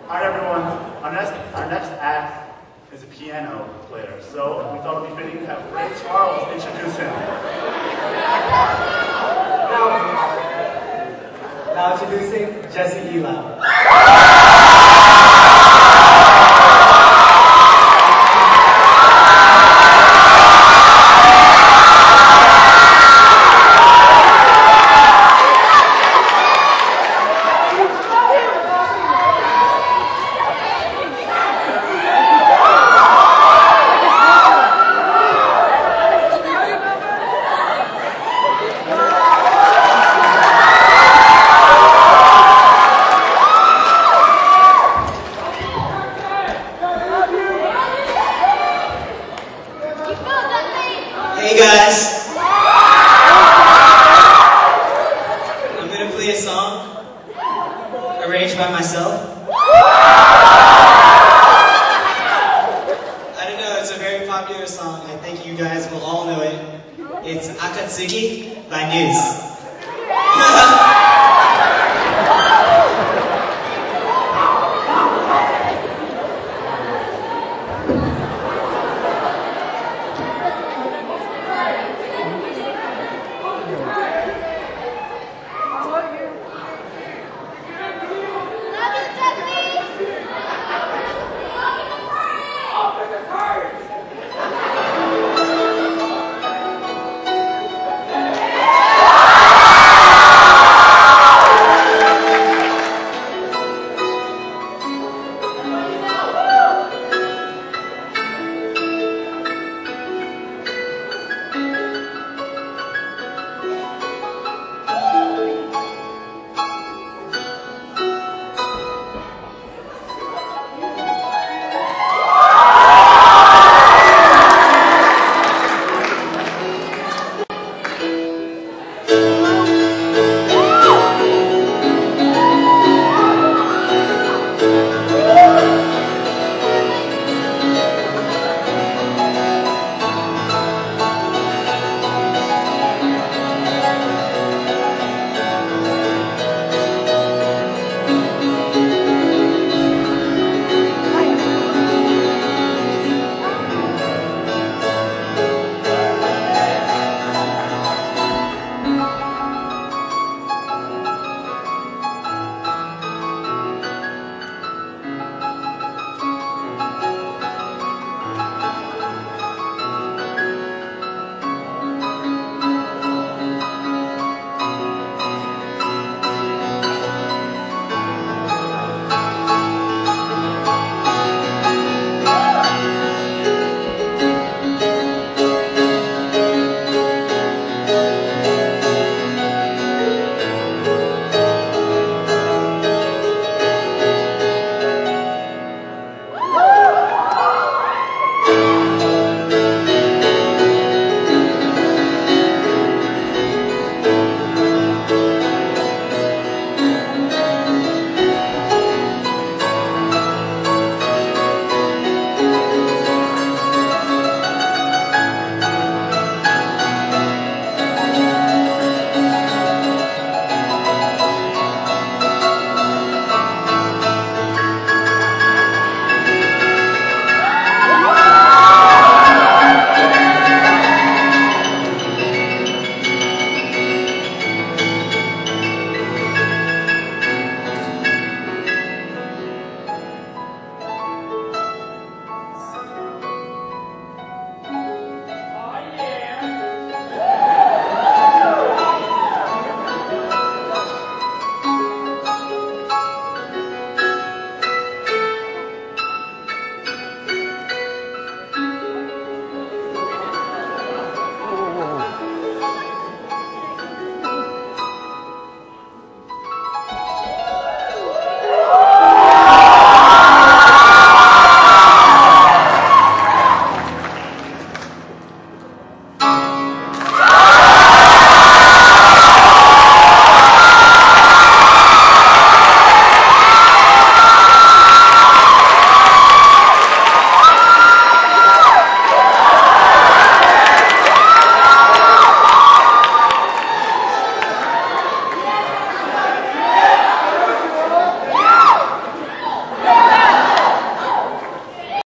Alright everyone, our next act is a piano player, so we thought it would be fitting to have Ray Charles introduce him. Now introducing Jesse Elam. Hey guys, I'm going to play a song arranged by myself. I don't know, it's a very popular song. I think you guys will all know it. It's Akatsuki by News.